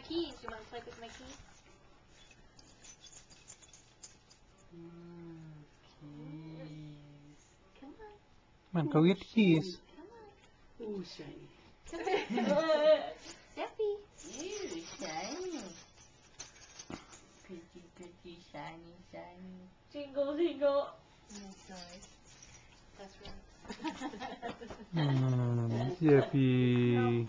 keys. You want to play with my keys? Keys. Come on. Man, go get the keys. Ooh, shiny. Come here. Steffi. Ooh, shiny. Pretty, pretty, shiny, shiny. Jingle, jingle. Nice noise. That's right. Yippee.